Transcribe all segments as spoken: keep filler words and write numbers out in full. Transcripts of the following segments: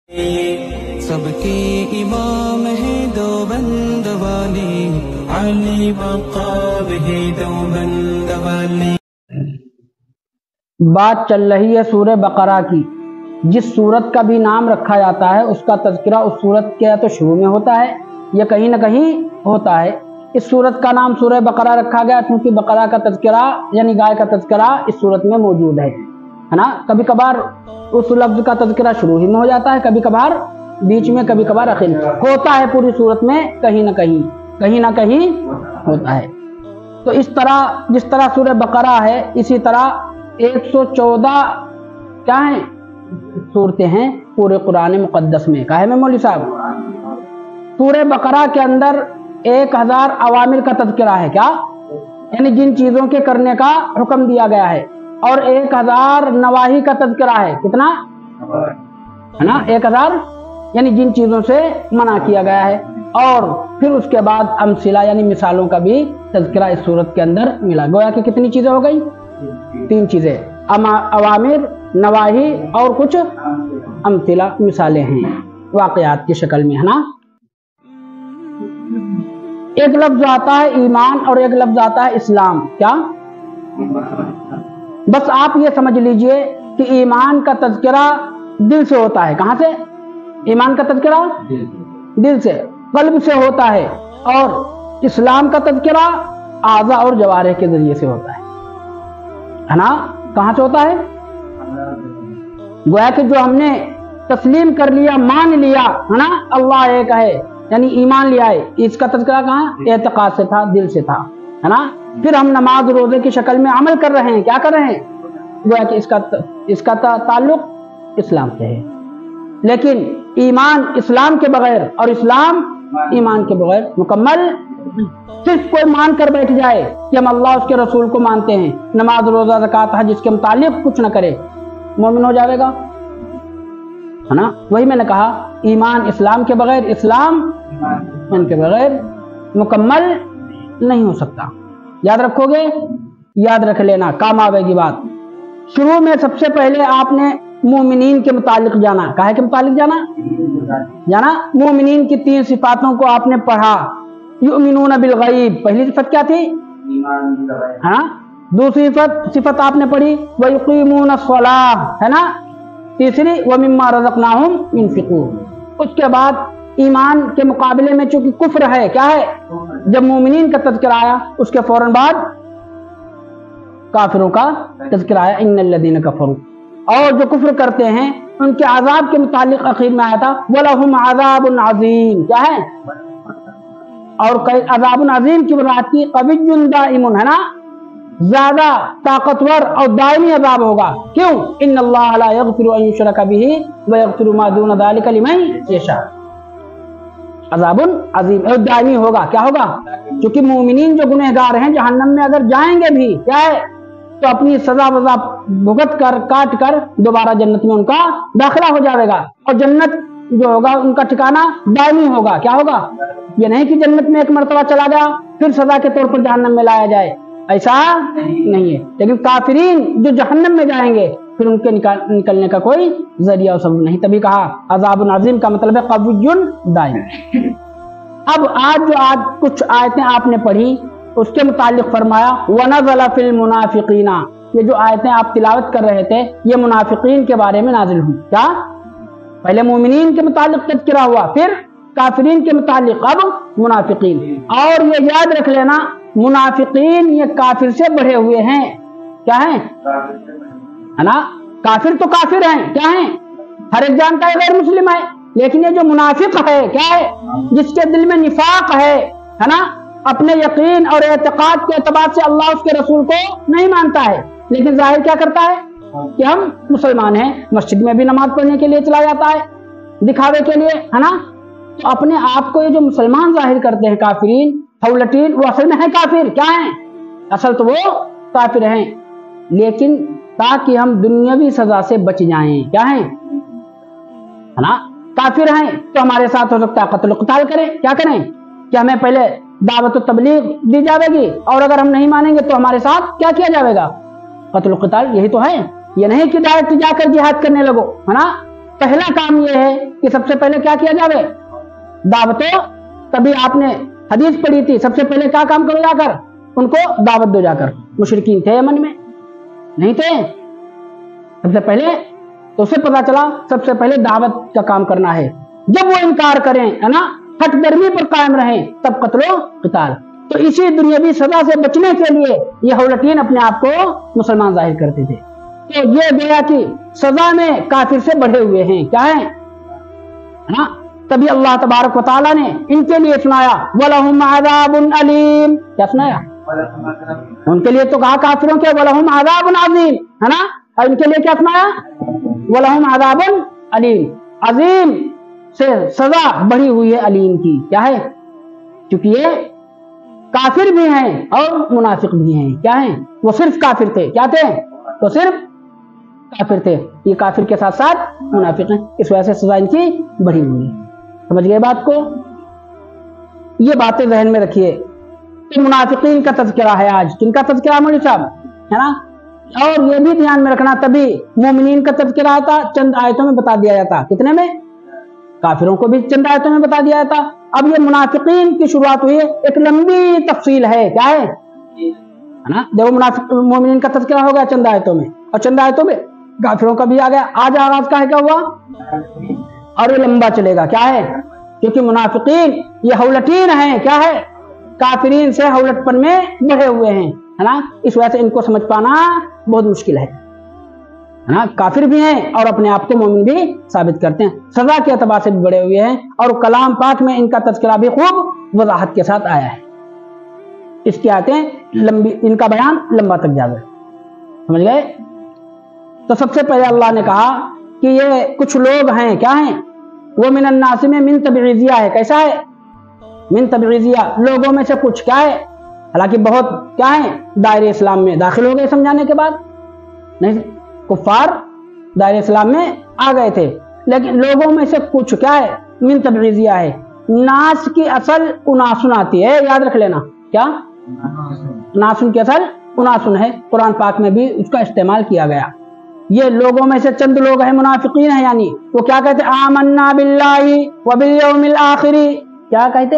सबके इमाम है दो बंद वाले, अली मकाम है दो बंद वाले। बात चल रही है सूरह बकरा की। जिस सूरत का भी नाम रखा जाता है उसका तज़किरा उस सूरत के या तो शुरू में होता है या कहीं ना कहीं होता है। इस सूरत का नाम सूरह बकरा रखा गया क्योंकि बकरा का तज़किरा यानी गाय का तज़किरा इस सूरत में मौजूद है, है ना। कभी कभार उस लफ्ज़ का तज़किरा शुरू ही में हो जाता है, कभी कभार बीच में, कभी कभार आखिर में होता है। पूरी सूरत में कहीं ना कहीं कहीं ना कहीं होता है। तो इस तरह जिस तरह सूरह बकरा है इसी तरह एक सौ चौदह क्या है सूरतें हैं पूरे कुरान मुक़द्दस में। कहा है मैं मौलवी साहब, सूरह बकरा के अंदर एक हजार अवामिर का तज़किरा है, क्या यानी जिन चीजों के करने का हुक्म दिया गया है, और एक हजार नवाही का तज़किरा है। कितना है ना, एक हजार यानी जिन चीजों से मना किया गया है। और फिर उसके बाद अमसिला यानी मिसालों का भी तज़किरा इस सूरत के अंदर मिला। गोया कि कितनी चीजें हो गई, तीन चीजें, अवामिर, नवाही और कुछ अमसिला मिसालें हैं वाक़यात की शक्ल में, है ना। एक लफ्ज आता है ईमान और एक लफ्ज आता है इस्लाम। क्या, बस आप ये समझ लीजिए कि ईमान का तज़किरा दिल से होता है। कहां से? ईमान का तज़किरा दिल से, कल्ब से होता है। और इस्लाम का तज़किरा आज़ा और जवारे के जरिए से होता है, है ना। कहां से होता है? गोया कि जो हमने तस्लीम कर लिया, मान लिया, है ना, अल्लाह एक है यानी ईमान लिया है, इसका तज़किरा कहाँ? एतक़ाद से था, दिल से था, है ना। फिर हम नमाज रोजे की शक्ल में अमल कर रहे हैं, क्या कर रहे हैं? गोया कि इसका इसका ताल्लुक इस्लाम से है। लेकिन ईमान इस्लाम के बगैर और इस्लाम ईमान के बगैर मुकम्मल। सिर्फ कोई मान कर बैठ जाए कि हम अल्लाह उसके रसूल को मानते हैं, नमाज रोजा ज़कात हज इसके मुतालिक कुछ न करे, मोमिन हो जाएगा, है ना। वही मैंने कहा, ईमान इस्लाम के बगैर, इस्लाम ईमान के बगैर मुकम्मल नहीं हो सकता। याद रखोगे? याद रख लेना, काम आवेगी बात। शुरू में सबसे पहले आपने मोमिनीन के मुतालिक जाना। काहे के मुतालिक जाना? जाना मोमिनीन की तीन सिफातों को आपने पढ़ा। युमिनून बिल गैब, पहली सिफत क्या थी? है ना। दूसरी सिफत सिफत आपने पढ़ी व युकीमून अस्सलाह, है ना। तीसरी व मिम्मा रज़क़नाहुम युनफ़िक़ून। उसके बाद ईमान के मुकाबले में चूंकि कुफ्र है, क्या है? जब मोमिनीन का तज़किरा आया उसके फौरन बाद काफिरों का तज़किरा आया, इन्नल्लज़ीना कफ़रू। और जो कुफ्र करते हैं उनके आज़ाब के मुतालिक आखिर में आया था वलहुम अज़ाबुन अज़ीम, क्या है? और कई अज़ाबुन अज़ीम की बात की, क़विय्युन दाइमुन, है ना, ज्यादा ताकतवर और दायमी अज़ाब होगा। क्यों? इन्नल्लाह ला यग़फ़िरु अन युश्रका बिही व यग़फ़िरु मा दून ज़ालिका लिमन यशा। अज़ाबुन अज़ीम और दायमी होगा। क्या होगा? क्योंकि मोमिनीन जो गुनहगार हैं जहन्नम में अगर जाएंगे भी, क्या है, तो अपनी सजा वजा भुगत कर काट कर दोबारा जन्नत में उनका दाखिला हो जाएगा। और जन्नत जो होगा उनका ठिकाना दायमी होगा। क्या होगा? ये नहीं कि जन्नत में एक मरतबा चला गया फिर सजा के तौर पर जहन्नम में लाया जाए, ऐसा नहीं है। लेकिन काफिरीन जो जहन्नम में जाएंगे फिर उनके निकाल निकलने का कोई जरिया सबब नहीं। तभी कहा अज़ाबुन अज़ीम का मतलब है क़विय्युन दाइम। अब आज जो आज कुछ आयतें आपने पढ़ी उसके मुतालिक फरमाया वनज़ला फिल मुनाफिकीना। ये जो आयतें आप तिलावत कर रहे थे ये मुनाफिकीन के बारे में नाजिल हुई। क्या? पहले मोमिनीन के मुतालिक तज़किरा हुआ, फिर काफिरीन के मुतालिक, अब मुनाफिकीन। और ये याद रख लेना मुनाफिकीन ये काफिर से बढ़े हुए हैं। क्या है? है ना। काफिर तो काफिर हैं, क्या है, हर एक जानता है गैर मुस्लिम है। लेकिन ये जो मुनाफिक है, क्या है, जिसके दिल में निफाक है, है ना, अपने यकीन और एतक़ाद के एतबार से अल्लाह उसके रसूल को नहीं मानता है, लेकिन जाहिर क्या करता है कि हम मुसलमान हैं, मस्जिद में भी नमाज पढ़ने के लिए चला जाता है दिखावे के लिए, है ना। तो अपने आप को ये जो मुसलमान जाहिर करते हैं काफिरीन फौलटीन, वो असल में है काफिर। क्या है? असल तो वो काफिर हैं, लेकिन ताकि हम दुनियावी सजा से बच जाएं, क्या है, है ना। काफिर हैं तो हमारे साथ हो सकता है कत्ल क़िताल करें। क्या करें कि हमें पहले दावत और तबलीग दी जाएगी और अगर हम नहीं मानेंगे तो हमारे साथ क्या किया जाएगा? कत्ल क़िताल। यही तो है। ये नहीं कि डायरेक्ट जाकर जिहाद करने लगो, है ना। پہلا کام یہ ہے کہ سب سے پہلے کیا کیا جاوے؟ دعوت. تبھی آپ نے حدیث پڑھی تھی سب سے پہلے کیا کام کرو جا کر؟ ان کو دعوت دو جا کر. مشرکین تھے یمن میں؟ نہیں تھے. سب سے پہلے تو اسے پتا چلا سب سے پہلے دعوت کا کام کرنا ہے. جب وہ انکار کریں ہے نا، ہٹ درمی پر قائم رہیں، تب قتل و قتال. تو اسی دنیاوی سزا سے بچنے کے لیے یہ ہولٹین اپنے آپ کو مسلمان ظاہر کرتے تھے. تو یہ گویا کہ سزا میں کافر سے بڑھے ہوئے ہیں. کیا ہے نا؟ تبھی اللہ تبارک و تعالیٰ نے ان کے لیے سنایا وَلَهُمْ عَذَابٌ عَلِيمٌ. کیا سنایا؟ ان کے لیے تو کہا کافروں کے وَلَهُمْ عَذَابٌ عَظِيمٌ ہے نا، اور ان کے لیے کیا سنایا؟ وَلَهُمْ عَذَابٌ عَلِيمٌ. عظیم سے سزا بڑھی ہوئی ہے علیم کی. کیا ہے؟ کیونکہ یہ کافر بھی ہیں اور منافق بھی ہیں. کیا ہیں؟ وہ صرف کافر تھے. کیا تھے؟ وہ صرف کافر تھے. یہ کافر کے ساتھ ساتھ منافق ہیں، اس وجہ سے سزا ان کی بڑھی ہوئی ہے. سمجھ گئے بات کو؟ یہ باتیں ذہن میں رکھیے. منافقین کا تذکرہ ہے آج. کن کا تذکرہ مولوی صاحب ہے نا؟ اور یہ بھی دھیان میں رکھنا تبھی مومنین کا تذکرہ آتا چند آیتوں میں بتا دیا جاتا. کتنے میں؟ کافروں کو بھی چند آیتوں میں بتا دیا جاتا. اب یہ منافقین کی شروعات ہوئی ہے، ایک لمبی تفصیل ہے. کیا ہے نا؟ جب منافق مومنین کا تذکرہ ہو گیا چند آیتوں میں، اور چند آیتوں میں کافروں کا بھی آ گیا. آج آغاز کا ہے کیا ہوا؟ اور یہ لمبا چلے گا. کیا ہے؟ کیونکہ منافقین یہ ہولٹین ہیں. کیا ہے؟ کافرین سے ہولٹ پن میں بڑھے ہوئے ہیں ہے نا. اس وجہ سے ان کو سمجھ پانا بہت مشکل ہے نا. کافر بھی ہیں اور اپنے آپ کو مومن بھی ثابت کرتے ہیں. سزا کے اعتبار سے بھی بڑے ہوئے ہیں، اور کلام پاک میں ان کا تذکرہ بھی خوب وضاحت کے ساتھ آیا ہے. اس کی آیتیں لمبی، ان کا بیان لمبا تک جاوے. سمجھ گئے؟ تو سب سے پہلے اللہ نے کہا کہ یہ کچھ لوگ ہیں. کیا ہیں وہ؟ من الناس میں من تبعیضیہ ہے. کیسا ہے؟ من تبعیضیہ، لوگوں میں سے کچھ. کیا ہے؟ حالانکہ بہت کیا ہیں دائرے اسلام میں داخل ہو گئے سمجھانے کے بعد. نہیں، کفار دائرے اسلام میں آ گئے تھے، لیکن لوگوں میں سے کچھ کیا ہے؟ من تبعیضیہ ہے. ناس کی اصل اناسن آتی ہے، یاد رکھ لینا. کیا؟ ناسن کی اصل اناسن ہے. قرآن پاک میں بھی اس کا استعمال کیا گیا. یہ لوگوں میں سے چند لوگ ہیں منافقین ہیں، یعنی وہ کیا کہتے؟ آمنا باللہ وبالیوم الآخر. کیا کہتے؟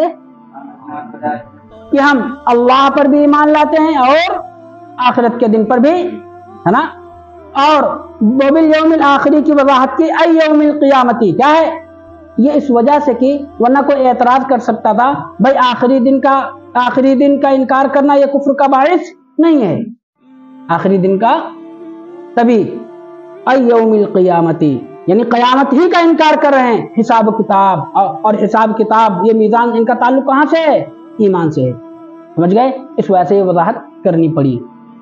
کہ ہم اللہ پر بھی ایمان لاتے ہیں اور آخرت کے دن پر بھی ہے نا. اور وبالیوم الآخر کی وضاحت کی ای یوم القیامتی. کیا ہے؟ یہ اس وجہ سے کہ ورنہ کوئی اعتراض کر سکتا تھا بھائی آخری دن کا آخری دن کا انکار کرنا یہ کفر کا باعث نہیں ہے. آخری دن کا تبھی ای یوم القیامتی یعنی قیامت ہی کا انکار کر رہے ہیں. حساب و کتاب اور حساب کتاب یہ میزان ان کا تعلق کہاں سے ہے؟ ایمان سے ہے. سمجھ گئے؟ اس وجہ سے یہ وضاحت کرنی پڑی.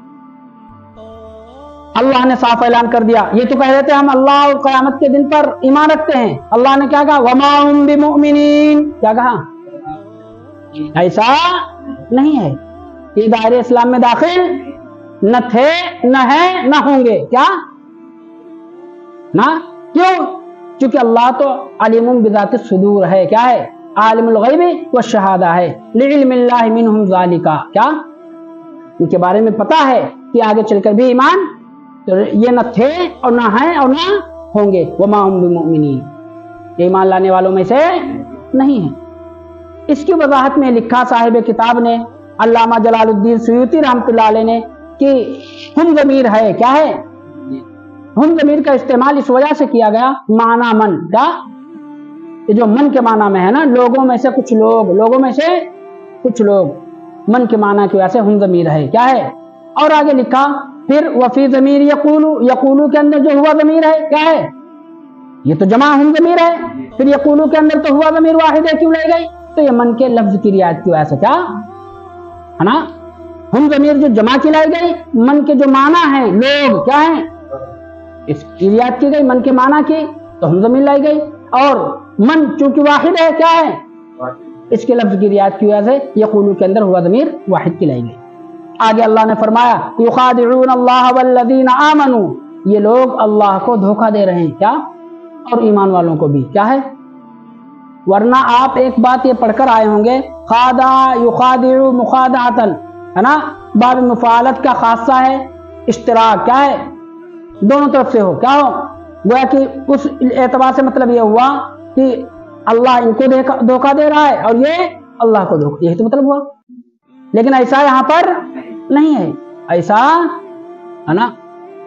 اللہ نے صاف اعلان کر دیا. یہ تو کہہ رہے تھے ہم اللہ اور قیامت کے دن پر ایمان رکھتے ہیں. اللہ نے کیا کہا؟ وما ہم بمؤمنین. کیا کہا؟ ایسا نہیں ہے. یہ دائرے اسلام میں داخل نہ تھے، نہ ہیں، نہ ہوں گے. کیا نا؟ کیوں؟ چونکہ اللہ تو علیم بذات الصدور ہے. کیا ہے؟ عالم الغیب والشہادہ ہے. لعلم اللہ منہم ذالک. کیا؟ ان کے بارے میں پتا ہے کہ آگے چل کر بھی ایمان تو یہ نہ تھے اور نہ ہیں اور نہ ہوں گے. وما ہم بمؤمنین، یہ ایمان لانے والوں میں سے نہیں ہیں. اس کی وضاحت میں لکھا صاحب کتاب نے علامہ جلال الدین سیوطی رحمۃ اللہ علیہ نے کہ ہم ضمیر ہے. کیا ہے؟ ہم ضمیر کا استعمال اس وجہ سے کیا گیا معنی من. کیا؟ یہ جو من کے معنی میں ہے نا، لوگوں میں سے کچھ لوگ، لوگوں میں سے کچھ لوگ، من کے معنی کی وجہ سے ہم ضمیر ہے. کیا ہے؟ اور آگے لکھا پھر وفی ضمیر یقولو، یقولو کے اندر جو ہوا ضمیر ہے کیا ہے؟ یہ تو جمع ہم ضمیر ہے. پھر یقولو کے اندر تو ہوا ضمیر واحد ہے، کیوں لے گئی؟ تو یہ من کے لفظ کی رعایت کی وجہ سے. کیا ہے نا؟ ہم ضمیر جو جمع کی لائی گئی، من کے جو معنی ہیں لوگ کیا ہیں اس کی رعایت کی گئی. من کے معنی کی تو ہم ضمیر لائی گئی، اور من چونکہ واحد ہے کیا ہے اس کے لفظ کی رعایت کی وجہ سے یقولو کے اندر ہوا ضمیر واحد کی لائی گئی. آگے اللہ نے فرمایا یخادعون اللہ والذین آمنوا، یہ لوگ اللہ کو دھوکہ دے رہے ہیں. کیا؟ اور ایمان والوں کو بھی. کیا ہے؟ ورنہ آپ ایک بات یہ پڑھ کر آئے ہوں گے خادع یخادع مخادعتا ہے نا، باب مفعالت کا خاصہ ہے اشتراک. کیا ہے؟ دونوں طرف سے ہو. کیا ہو؟ گویا کہ اس اعتبار سے مطلب یہ ہوا کہ اللہ ان کو دھوکہ دے رہا ہے اور یہ اللہ کو دھوکہ، یہی تو مطلب ہوا. لیکن ایسا یہاں پر نہیں ہے، ایسا ہے نا،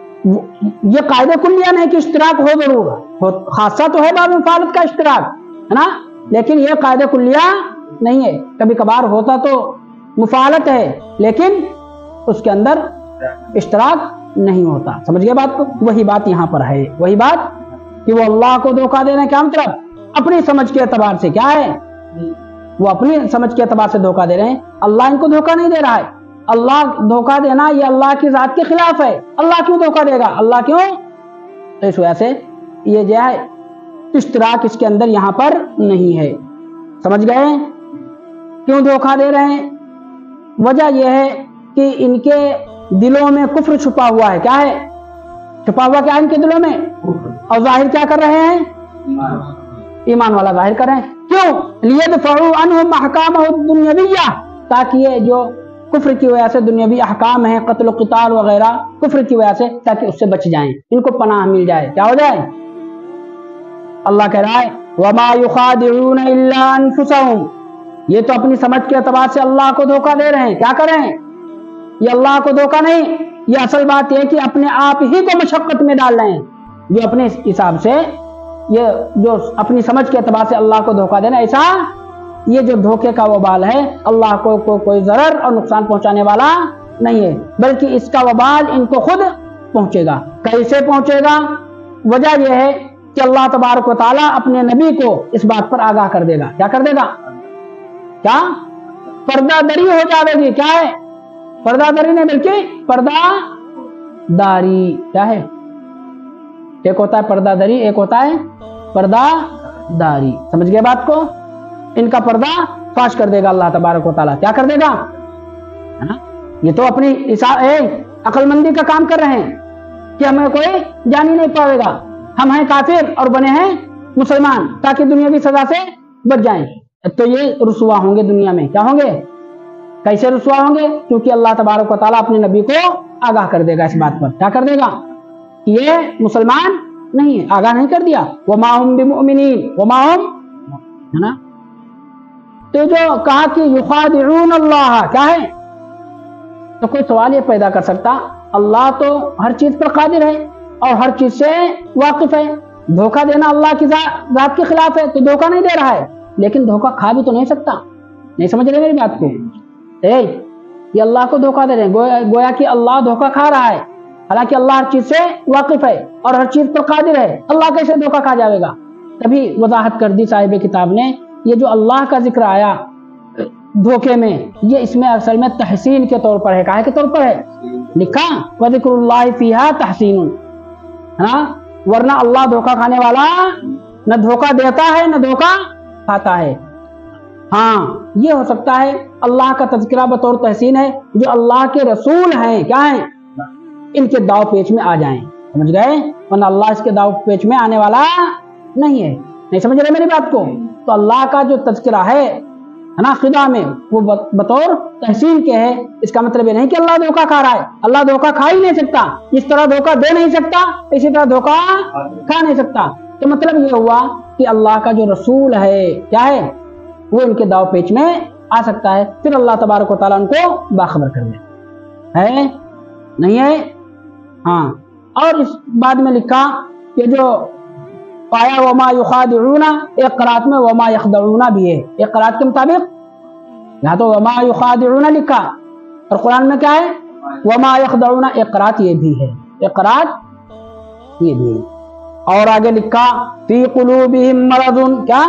یہ قاعدہ کلیہ نہیں کہ اشتراک ہو ضرور، خاصہ تو ہے باب مفالت کا اشتراک ہے نا، لیکن یہ قاعدہ کلیہ نہیں ہے. کبھی کبھار ہوتا تو مفالت ہے لیکن اس کے اندر اشتراک نہیں ہوتا. سمجھ گئے بات کو؟ وہی بات یہاں پر ہے، وہی بات کہ وہ اللہ کو دھوکہ دینا کیا مطلب؟ اپنی سمجھ کے اعتبار سے کیا ہے، وہ اپنی سمجھ کے اعتبار سے دھوکہ دے رہے ہیں. اللہ ان کو دھوکہ نہیں دے رہا ہے. اللہ دھوکہ دینا یہ اللہ کی ذات کے خلاف ہے. اللہ کیوں دھوکہ دے گا؟ اللہ کیوں؟ تو اس وجہ سے یہ جو ہے اشتراک اس کے اندر یہاں پر نہیں ہے. سمجھ گئے کیوں دھوکہ دے رہے ہیں؟ وجہ یہ ہے کہ ان کے دلوں میں کفر چھپا ہوا ہے. کیا ہے چھپا ہوا؟ کیا ہے ان کے دلوں میں؟ اور ظاہر کیا کر رہے ہیں؟ ایمان والا ظاہر کر رہے ہیں. کیوں؟ لیدفعوا عنہم احکامہ الدنیویہ، تاکہ یہ جو کفر کی وجہ سے دنیاوی احکام ہیں، قتل و قتال وغیرہ کفر کی وجہ سے، تاکہ اس سے بچ جائیں، ان کو پناہ مل جائے. کیا ہو جائے؟ اللہ کہہ رہا ہے وما یخادعون الا انفسهم، یہ تو اپنی سمجھ کے اعتبار سے اللہ کو دھوکہ دے رہے ہیں. کیا کر رہے ہیں؟ یہ اللہ کو دھوکہ نہیں، یہ اصل بات یہ کہ اپنے آپ ہی کو مشقت میں ڈال رہے ہیں. جو اپنے حساب سے یہ جو اپنی سمجھ کے اعتبار سے اللہ کو دھوکہ دینا، ایسا یہ جو دھوکے کا وبال ہے اللہ کو, کو کوئی ضرر اور نقصان پہنچانے والا نہیں ہے، بلکہ اس کا وبال ان کو خود پہنچے گا. کیسے پہنچے گا؟ وجہ یہ ہے کہ اللہ تبارک و تعالیٰ اپنے نبی کو اس بات پر آگاہ کر دے گا. کیا کر دے گا؟ کیا پردہ دری ہو جاوے گی. کیا ہے؟ پردہ دری نہیں بلکہ پردہ داری. کیا ہے؟ ایک ہوتا ہے پردہ دری، ایک ہوتا ہے پردہ داری. سمجھ گئے بات کو؟ ان کا پردہ فاش کر دے گا اللہ تبارک و تعالیٰ. کیا کر دے گا؟ یہ تو اپنی عقل مندی کا کام کر رہے ہیں کہ ہمیں کوئی جان ہی نہیں پاوے گا، ہم ہیں کافر اور بنے ہیں مسلمان تاکہ دنیا کی سزا سے بچ جائیں. تو یہ رسوا ہوں گے دنیا میں. کیا ہوں گے؟ کیسے رسوا ہوں گے؟ کیونکہ اللہ تبارک و تعالیٰ اپنے نبی کو آگاہ کر دے گا اس بات پر. کیا کر دے گا؟ یہ مسلمان نہیں ہے، آگاہ نہیں کر دیا. وما هم بمؤمنین، وما هم، ہے نا. تو جو کہا کہ یخادعون اللہ، کیا ہے؟ تو کوئی سوال یہ پیدا کر سکتا، اللہ تو ہر چیز پر قادر ہے اور ہر چیز سے واقف ہے، دھوکہ دینا اللہ کی ذات کے خلاف ہے تو دھوکہ نہیں دے رہا ہے، لیکن دھوکہ کھا بھی تو نہیں سکتا. نہیں سمجھ رہے میری بات کو؟ اے یہ اللہ کو دھوکہ دے رہے ہیں، گویا, گویا کہ اللہ دھوکہ کھا رہا ہے، حالانکہ اللہ ہر چیز سے واقف ہے اور ہر چیز پر قادر ہے. اللہ کیسے دھوکہ کھا جاوے گا؟ تبھی وضاحت کر دی صاحب کتاب نے، یہ جو اللہ کا ذکر آیا دھوکے میں، یہ اس میں اصل میں تحسین کے طور پر ہے. کہا کے طور پر ہے لکھا وذکر اللہ فیہا تحسین، ہاں، ورنہ اللہ دھوکہ کھانے والا نہ دھوکہ دیتا ہے نہ دھوکہ کھاتا ہے. ہاں یہ ہو سکتا ہے اللہ کا تذکرہ بطور تحسین ہے، جو اللہ کے رسول ہیں کیا ہیں ان کے داؤ پیچ میں آ جائیں. سمجھ گئے؟ ورنہ اللہ اس کے داؤ پیچ میں آنے والا نہیں ہے. نہیں سمجھ رہے میری بات کو؟ تو اللہ کا جو تذکرہ ہے نا خدا میں، وہ بطور تحسین کے ہے. اس کا مطلب یہ نہیں کہ اللہ دھوکہ کھا رہا ہے، اللہ دھوکہ کھا ہی نہیں سکتا، اس طرح دھوکہ دے نہیں سکتا، اسی طرح دھوکہ کھا نہیں سکتا. تو مطلب یہ ہوا کہ اللہ کا جو رسول ہے کیا ہے، وہ ان کے داؤ پیچ میں آ سکتا ہے، پھر اللہ تبارک و تعالیٰ ان کو باخبر کر دے. ہے نہیں ہے؟ ہاں. اور اس بعد میں لکھا کہ جو پایا وما یخادعون، ایک قرات میں وما یخدعون بھی ہے، ایک قرات کے مطابق یہاں تو وما یخادعون لکھا اور قرآن میں کیا ہے وما یخدعون. ایک قرات یہ بھی ہے، ایک قرات یہ بھی ہے. اور آگے لکھا فی قلوبہم مرض، کیا؟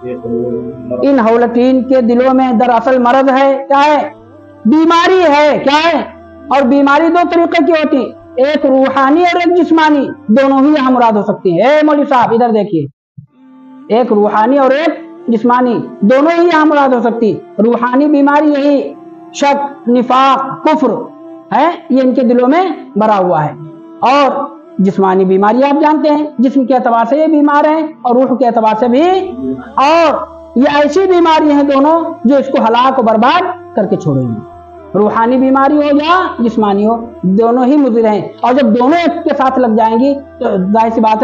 ان حولتین کے دلوں میں دراصل مرض ہے. کیا ہے؟ بیماری ہے. کیا ہے؟ اور بیماری دو طریقے کی ہوتی، ایک روحانی اور ایک جسمانی، دونوں ہی یہاں مراد ہو سکتی ہیں. اے مولوی صاحب ادھر دیکھیے، ایک روحانی اور ایک جسمانی، دونوں ہی یہاں مراد ہو سکتی. روحانی بیماری یہی شک، نفاق، کفر ہے، یہ ان کے دلوں میں بھرا ہوا ہے. اور جسمانی بیماری آپ جانتے ہیں، جسم کے اعتبار سے یہ بیمار ہیں اور روح کے اعتبار سے بھی. اور یہ ایسی بیماری ہیں دونوں جو اس کو ہلاک و برباد کر کے چھوڑیں گی. روحانی بیماری ہو یا جسمانی ہو، دونوں ہی مضر ہیں. اور جب دونوں ایک کے ساتھ لگ جائیں گی تو ظاہر سی بات ہے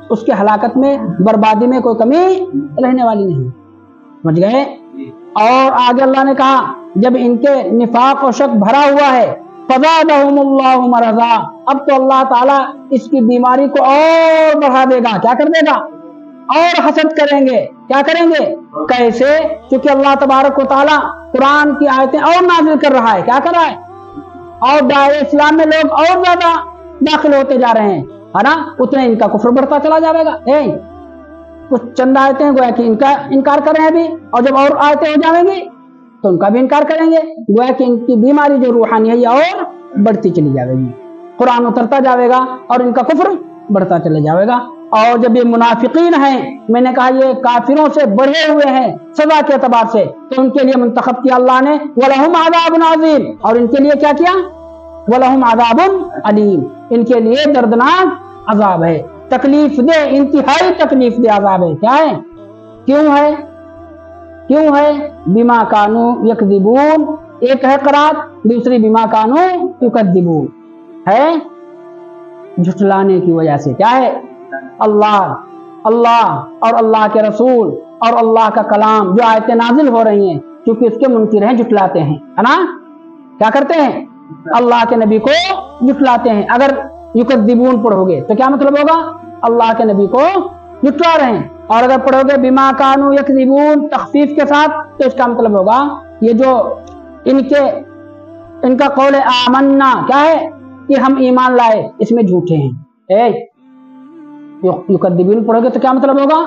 اس کے ہلاکت میں بربادی میں کوئی کمی رہنے والی نہیں. سمجھ گئے؟ اور آگے اللہ نے کہا جب ان کے نفاق و شک بھرا ہوا ہے فزادہم اللہ مرضا، اب تو اللہ تعالیٰ اس کی بیماری کو اور بڑھا دے گا. کیا کر دے گا؟ اور حسد کریں گے. کیا کریں گے؟ کیسے؟ کیونکہ اللہ تبارک و تعالیٰ قرآن کی آیتیں اور نازل کر رہا ہے. کیا کر رہا ہے؟ اور دائرہ اسلام میں لوگ اور زیادہ داخل ہوتے جا رہے ہیں، ہے نا؟ اتنے ان کا کفر بڑھتا چلا جائے گا. اے کچھ چند آیتیں گویا کہ ان کا انکار کر رہے ہیں ابھی، اور جب اور آیتیں ہو جائیں گی تو ان کا بھی انکار کریں گے. گویا کہ ان کی بیماری جو روحانی ہے یہ اور بڑھتی چلی جائے گی. قرآن اترتا جائے گا اور ان کا کفر بڑھتا چلا جائے گا. اور جب یہ منافقین ہیں، میں نے کہا یہ کافروں سے بڑھے ہوئے ہیں سزا کے اعتبار سے، تو ان کے لیے منتخب کیا اللہ نے وَلَهُمْ عَذَابٌ عَظِيمٌ، اور ان کے لیے کیا کیا؟ وَلَهُمْ عَذَابٌ عَلِيمٌ، ان کے لیے دردناک عذاب ہے، تکلیف دہ، انتہائی تکلیف دہ عذاب ہے. کیا ہے؟ کیوں ہے؟ کیوں ہے؟ بما کانوا یکذبون، ایک ہے قرات، دوسری بما کانوا یکذبون ہے جھٹلانے کی وجہ سے. کیا ہے؟ اللہ اللہ اور اللہ کے رسول اور اللہ کا کلام جو آیتیں نازل ہو رہی ہیں، کیونکہ اس کے منکر ہیں، جھٹلاتے ہیں، ہے نا؟ کیا کرتے ہیں؟ اللہ کے نبی کو جھٹلاتے ہیں. اگر یکذبون پڑھو گے تو کیا مطلب ہوگا؟ اللہ کے نبی کو جھٹلا رہے ہیں. اور اگر پڑھو گے بما کانوا یکذبون تخفیف کے ساتھ تو اس کا مطلب ہوگا یہ جو ان کے ان کا قول آمنا کیا ہے کہ ہم ایمان لائے، اس میں جھوٹے ہیں. اے یکذبون پڑھو گے تو کیا مطلب ہوگا؟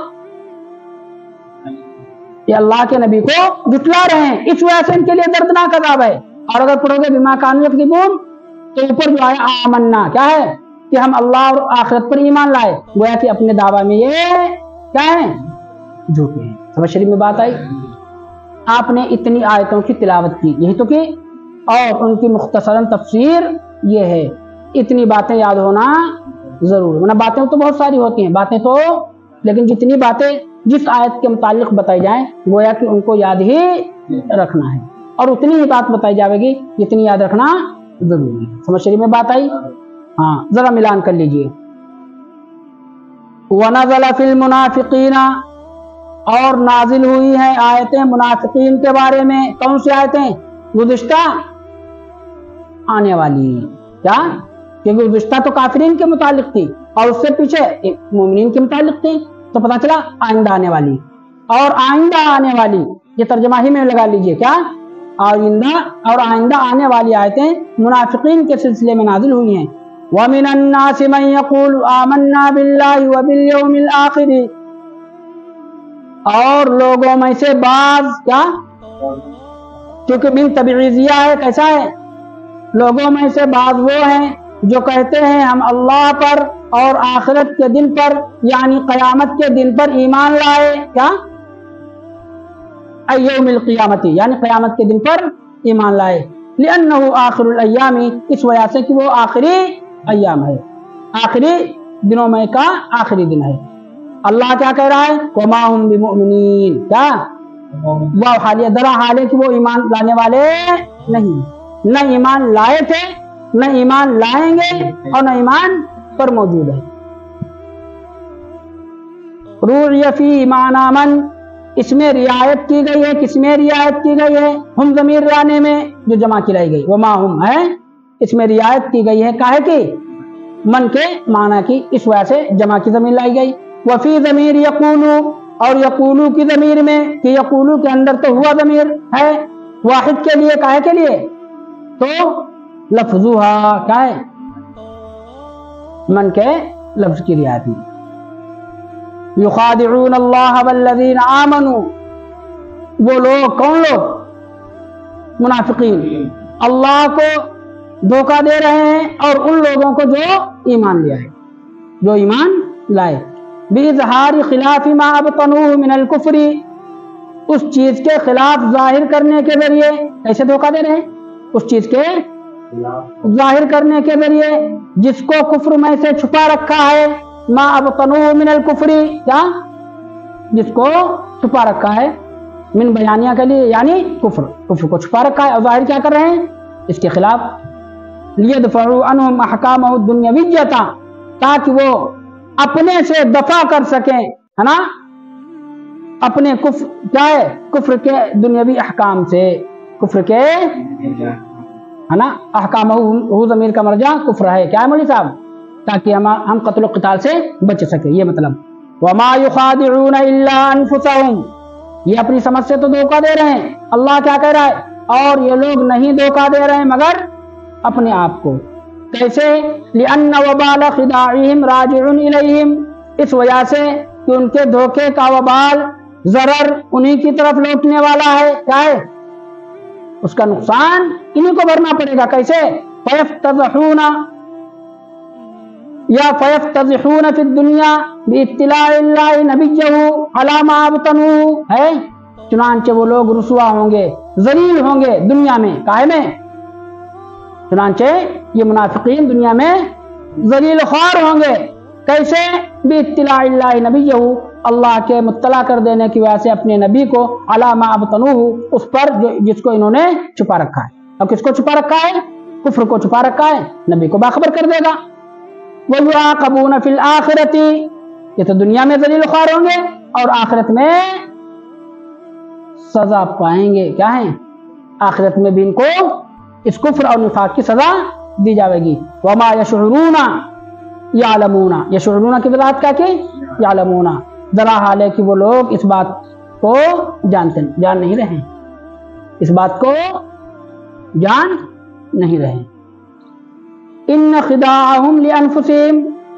یہ اللہ کے نبی کو جھٹلا رہے ہیں، اس وجہ سے ان کے لیے دردناک عذاب ہے. اور اگر پڑھو گے بما کانوا یکذبون تو اوپر جو آیا آمنا کیا ہے کہ ہم اللہ اور آخرت پر ایمان لائے، گویا کہ اپنے دعویٰ میں یہ کیا ہے؟ جھوٹے ہیں. سمجھ شریف میں بات آئی؟ آپ نے اتنی آیتوں کی تلاوت کی، یہی تو کی، اور ان کی مختصراً تفسیر یہ ہے. اتنی باتیں یاد ہونا ضرور، ورنہ باتیں تو بہت ساری ہوتی ہیں باتیں تو، لیکن جتنی باتیں جس آیت کے متعلق بتائی جائیں گویا کہ ان کو یاد ہی رکھنا ہے، اور اتنی ہی بات بتائی جائے گی جتنی یاد رکھنا ضروری ہے. سمجھ شریف میں بات آئی؟ ہاں ذرا ملان کر لیجئے. وَنَزَلَ فِي الْمُنَافِقِينَ، اور نازل ہوئی ہیں آیتیں منافقین کے بارے میں. کون سی آیتیں؟ گزشتہ آنے والی. کیا؟ کہ گزشتہ تو کافرین کے متعلق تھی اور اس سے پیچھے مومنین کے متعلق تھی، تو پتہ چلا آئندہ آنے والی. اور آئندہ آنے والی یہ ترجمہ ہی میں لگا لیجئے. کیا؟ آئندہ اور آئندہ آنے والی آیتیں منافقین کے سلسلے میں نازل ہوئی ہیں. وَمِنَ النَّاسِ مَن يَقُولُ آمَنَّا بِاللَّهِ وَبِالْيَوْمِ الْآخِرِ، اور لوگوں میں سے بعض کیا؟ کیونکہ بن تبعیضیہ ہے. کیسا ہے؟ لوگوں میں سے بعض وہ ہیں جو کہتے ہیں ہم اللہ پر اور آخرت کے دن پر یعنی قیامت کے دن پر ایمان لائے. کیا؟ ایوم القیامتی یعنی قیامت کے دن پر ایمان لائے. لأنه آخر الایام، اس وجہ سے کہ وہ آخری ایام ہے، آخری دنوں میں کا آخری دن ہے. اللہ کیا کہہ رہا ہے؟ وما هم بمؤمنین. کیا؟ وہ حالیہ درا حال ہے کہ وہ ایمان لانے والے نہیں، نہ ایمان لائے تھے، نہ ایمان لائیں گے، اور نہ ایمان پر موجود ہے. روعی فی معنی من، اس میں رعایت کی گئی ہے. کس میں رعایت کی گئی ہے؟ ہم ضمیر لانے میں جو جمع کی لائی گئی، وما ہم ہے، اس میں رعایت کی گئی ہے کاہے کی؟ من کے معنی کی، اس وجہ سے جمع کی ضمیر لائی گئی. وفی ضمیر یقولو، اور یقولو کی ضمیر میں، کہ یقولو کے اندر تو ہوا ضمیر ہے واحد کے لیے، کاہے کے لیے؟ تو لفظوہا کیا ہے؟ من کے لفظ کی رعایت میں. یخادعون اللہ والذین آمنوا، وہ لوگ کون لوگ؟ منافقین اللہ کو دھوکہ دے رہے ہیں اور ان لوگوں کو جو ایمان لیا ہے، جو ایمان لائے. بِإِظْهَارِ خِلَافِ مَا أَبْطَنُوهُ مِنَ الْكُفْرِ، اس چیز کے خلاف ظاہر کرنے کے ذریعے. کیسے دھوکہ دے رہے ہیں؟ اس چیز کے ظاہر کرنے کے ذریعے جس کو کفر میں سے چھپا رکھا ہے. ما ابطنوه من الکفر، کیا؟ جس کو چھپا رکھا ہے، من بیانیہ کے لیے یعنی کفر، کفر کو چھپا رکھا ہے اور ظاہر کیا کر رہے ہیں؟ اس کے خلاف. لیدفعوا عنہم احکامہ الدنیویہ، تاکہ وہ اپنے سے دفع کر سکیں، ہے نا، اپنے کفر کیا ہے، کفر کے دنیاوی احکام سے، کفر کے ہے نا احکام، ہو ضمیر کا مرجع کفر ہے، کیا ہے مولوی صاحب، تاکہ ہم ہم قتل و قتال سے بچ سکیں، یہ مطلب۔ وما يخادعون الا انفسهم، یہ اپنی سمجھ سے تو دھوکہ دے رہے ہیں، اللہ کیا کہہ رہا ہے، اور یہ لوگ نہیں دھوکہ دے رہے ہیں مگر اپنے آپ کو۔ کیسے؟ لأن وبال خداعهم راجع الیہم، اس وجہ سے کہ ان کے دھوکے کا وبال، ضرر انہی کی طرف لوٹنے والا ہے، کیا ہے، اس کا نقصان انہی کو بھرنا پڑے گا۔ کیسے؟ فیفتضحون یا فیفتضحون فی الدنیا باطلاع اللہ نبیہ علی ما ابطنوا، ہے، چنانچہ وہ لوگ رسوا ہوں گے، ذلیل ہوں گے دنیا میں، کائے میں، چنانچہ یہ منافقین دنیا میں ذلیل خوار ہوں گے۔ کیسے؟ باطلاع اللہ نبیہ، اللہ کے مطلع کر دینے کی وجہ سے اپنے نبی کو، علی ما ابطنوہ، اس پر جو جس کو انہوں نے چھپا رکھا ہے۔ اور کس کو چھپا رکھا ہے؟ کفر کو چھپا رکھا ہے، نبی کو باخبر کر دے گا۔ وَيُعَاقَبُونَ فِي الْآخِرَةِ، یہ تو دنیا میں ذلیل خوار ہوں گے اور آخرت میں سزا پائیں گے، کیا ہے، آخرت میں بھی ان کو اس کفر اور نفاق کی سزا دی جائے گی۔ وَمَا يَشْعُرُونَ يَعْلَمُونَ، يَشْعُرُونَ کی وضاحت کیا کہ يَعْلَمُونَ، ذرا حال ہے کہ وہ لوگ اس بات کو جانتے جان نہیں رہے، اس بات کو جان نہیں رہے۔ ان خداعہم لانفسہم،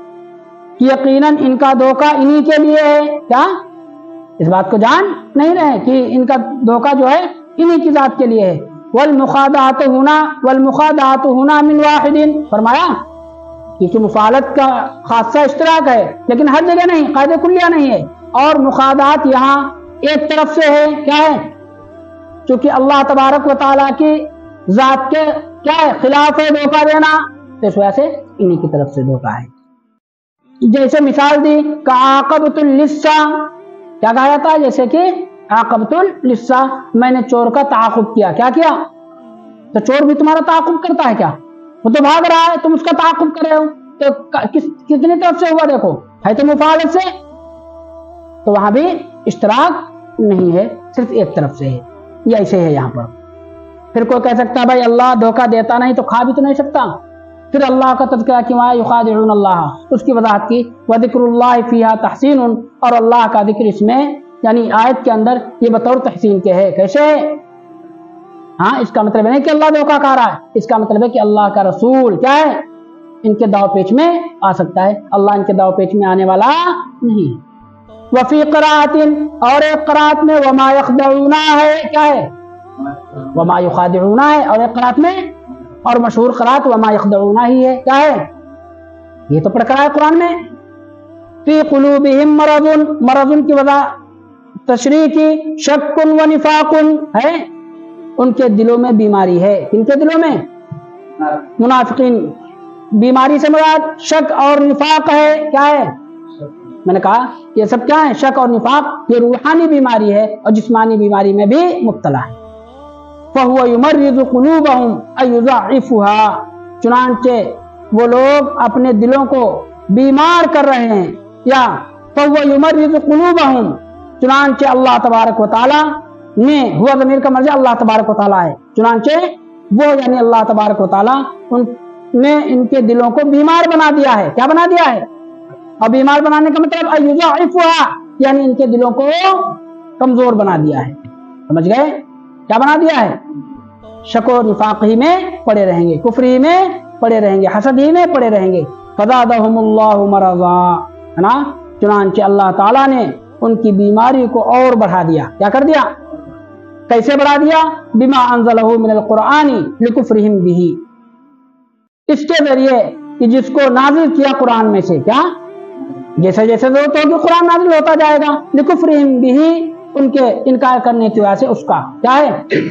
یقیناً ان کا دھوکہ انہی کے لیے ہے، کیا، اس بات کو جان نہیں رہے کہ ان کا دھوکہ جو ہے انہی کی ذات کے لیے ہے۔ والمخادعۃ ہنا والمخادعۃ ہنا من واحد، فرمایا کہ مفالت کا خاصہ اشتراک ہے لیکن ہر جگہ نہیں، قاعدہ کلیہ نہیں ہے، اور مخادعات یہاں ایک طرف سے ہے، کیا ہے، چونکہ اللہ تبارک و تعالیٰ کی ذات کے کیا ہے، خلاف ہے دھوکہ دینا، تو اس وجہ سے انہی کی طرف سے دھوکہ ہے۔ جیسے مثال دی کہ عاقبت اللصہ، کیا کہا جاتا ہے، جیسے کہ عاقبت اللصہ، میں نے چور کا تعاقب کیا، کیا کیا، تو چور بھی تمہارا تعاقب کرتا ہے کیا، وہ تو بھاگ رہا ہے، تم اس کا تعاقب کر رہے ہو، تو کس کتنی طرف سے ہوا، دیکھو ہے تو مفالت سے، تو وہاں بھی اشتراک نہیں ہے، صرف ایک طرف سے ہے، یہ ایسے ہے یہاں پر۔ پھر کوئی کہہ سکتا ہے بھائی اللہ دھوکہ دیتا نہیں تو کھا بھی تو نہیں سکتا، پھر اللہ کا تذکرہ کیوں آیا، یخادعون اللہ، اس کی وضاحت کی، وذکر اللہ فیہا تحسین، اور اللہ کا ذکر اس میں یعنی آیت کے اندر یہ بطور تحسین کے ہے۔ کیسے؟ ہاں، اس کا مطلب نہیں کہ اللہ دھوکہ کھا رہا ہے، اس کا مطلب ہے کہ اللہ کا رسول کیا ہے، ان کے داؤ پیچ میں آ سکتا ہے، اللہ ان کے داؤ پیچ میں آنے والا نہیں۔ وفی قرات، اور ایک قرات میں وما یخدعون ہے، کیا ہے، وما یخادعون ہے، اور ایک قرات میں، اور مشہور قرات وما یخدعون ہی ہے، کیا ہے، یہ تو پڑھ کر ہے قرآن میں۔ فی قلوبہم مرض، مرض کی وضع تشریح کی، شک و نفاق ہے، ان کے دلوں میں بیماری ہے، ان کے دلوں میں، منافقین، بیماری سے مراد شک اور نفاق ہے، کیا ہے، میں نے کہا یہ سب کیا ہے، شک اور نفاق، یہ روحانی بیماری ہے اور جسمانی بیماری میں بھی مبتلا ہے۔ فَهُوَ يُمَرِّضُ قُلُوبَهُمْ أَيُضَعِّفُهَا، چنانچہ وہ لوگ اپنے دلوں کو بیمار کر رہے ہیں، یا فَهُوَ يُمَرِّضُ قُلُوبَهُمْ، چنانچہ اللہ تبارک و تعالی نے، ہوا ضمیر کا مرجع اللہ تبارک و تعالی ہے، چنانچہ وہ یعنی اللہ تبارک و تعالی ان نے ان کے دلوں کو بیمار بنا دیا ہے، کیا بنا دیا ہے، اور بیمار بنانے کا مطلب ایضاعفها، یعنی ان کے دلوں کو کمزور بنا دیا ہے، سمجھ گئے، کیا بنا دیا ہے، شک و نفاق ہی میں پڑے رہیں گے، کفر ہی میں پڑے رہیں گے، حسد ہی میں پڑے رہیں گے۔ فزادہم اللہ مرضا، ہے نا، چنانچہ اللہ تعالیٰ نے ان کی بیماری کو اور بڑھا دیا، کیا کر دیا، کیسے بڑھا دیا، بما انزلہ من القرآن لکفرہم بہ، اس کے ذریعے کہ جس کو نازل کیا قرآن میں سے، کیا، جیسے جیسے ضرورت ہوگی قرآن نازل ہوتا جائے گا، لکفرہم بہ، ان کے انکار کرنے کی وجہ سے اس کا کیا ہے،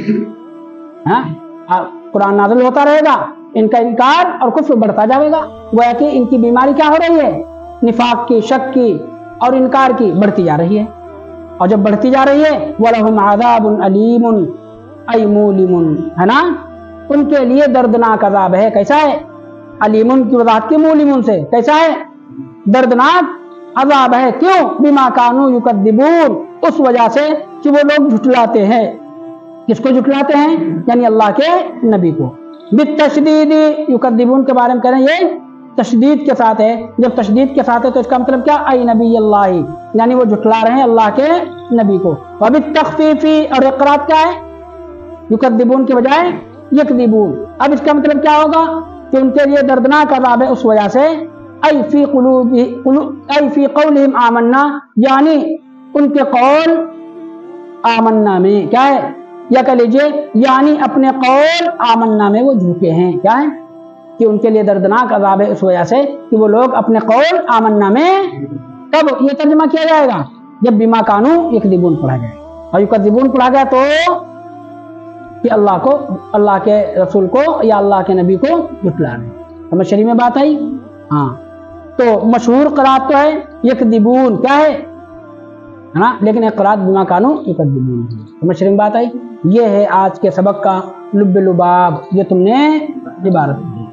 ہاں، قرآن نازل ہوتا رہے گا، ان کا انکار اور کفر بڑھتا جائے گا، گویا کہ ان کی بیماری کیا ہو رہی ہے، نفاق کی، شک کی اور انکار کی بڑھتی جا رہی ہے، اور جب بڑھتی جا رہی ہے وَلَهُمْ عَذَابٌ عَلِيمٌ أَيْ مُؤْلِمٌ، ہے نا، ان کے لیے دردناک عذاب ہے، کیسا ہے، علیمن کی وضاحت کی مولمن سے، کیسا ہے، دردناک عذاب ہے. کیوں؟ بما کانوا یکذبون، اس وجہ سے کہ وہ لوگ جھٹلاتے ہیں. کس کو جھٹلاتے ہیں؟ یعنی اللہ کے نبی کو. بالتشدید یکذبون کے بارے میں کہہ رہے ہیں یہ تشدید کے ساتھ ہے. جب تشدید کے ساتھ ہے تو اس کا مطلب کیا؟ ای نبی اللہ، یعنی وہ جھٹلا رہے ہیں اللہ کے نبی کو. وبالتخفیف، اور اقرات کیا ہے؟ یکذبون کے بجائے یکذبون. اب اس کا مطلب کیا ہوگا؟ کہ ان کے لیے دردناک عذاب ہے اس وجہ سے. ای فی قلوب ای فی قولہم آمنا، یعنی ان کے قول آمنا میں کیا ہے؟ یا کہہ لیجئے یعنی اپنے قول آمنا میں وہ جھوکے ہیں. کیا ہے؟ کہ ان کے لیے دردناک عذاب ہے اس وجہ سے کہ وہ لوگ اپنے قول آمنا میں. کب یہ ترجمہ کیا جائے گا؟ جب بما کانوا یکذبون پڑھا جائے. اور یکذبون پڑھا گیا تو کہ اللہ کو، اللہ کے رسول کو یا اللہ کے نبی کو جھٹلا رہے. سمجھ شریف میں بات آئی؟ ہاں. تو مشہور قرات تو ہے یکذبون، کیا ہے نا، لیکن ایک قرات بما کانوا یکذبون. سمجھ شریف میں بات آئی؟ یہ ہے آج کے سبق کا لب لباب، یہ تم نے عبارت دی.